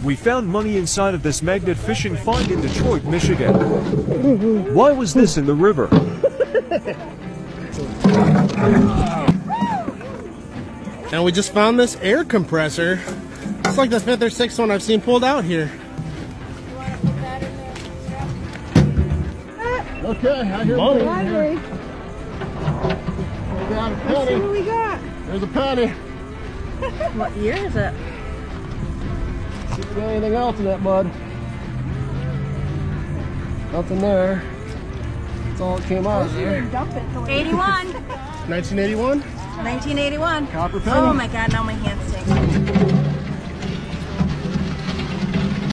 We found money inside of this magnet fishing find in Detroit, Michigan. Why was this in the river? And we just found this air compressor. It's like the 5th or 6th one I've seen pulled out here. Okay, I hear money. Library. We got a penny. Let's see what we got. There's a penny. What year is it? See if we got anything else in that mud. Nothing there. That's all that came out of there. 81. 1981? 1981. Copper penny. Oh my God, now my hands stink.